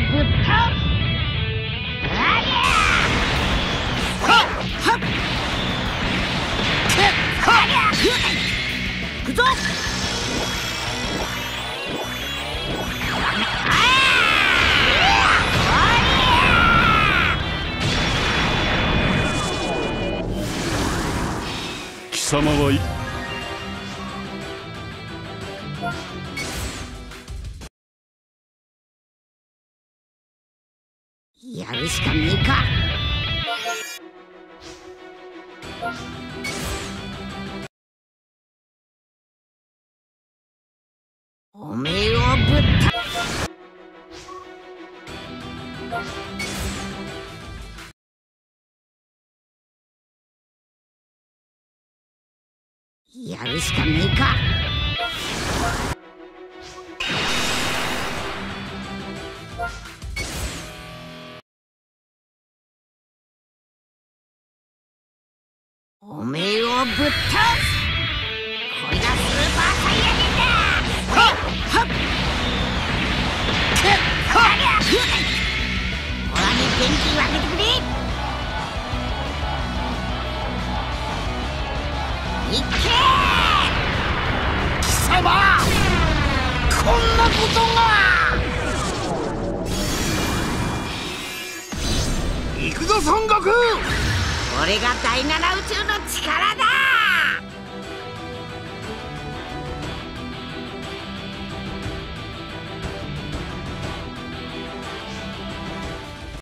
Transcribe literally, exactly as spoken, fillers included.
ぶっ倒す。ありゃはっはっありゃ行くぞ。 貴様はいやるしかねえか。おめえをぶったやるしかねえか。おめえをぶっ倒す。これがスーパーサイヤ人だ。はっはっありゃオラに元気をあげてくれ。いっけー貴様、こんなことが。行くぞ孫悟空。これが第七宇宙の力だ。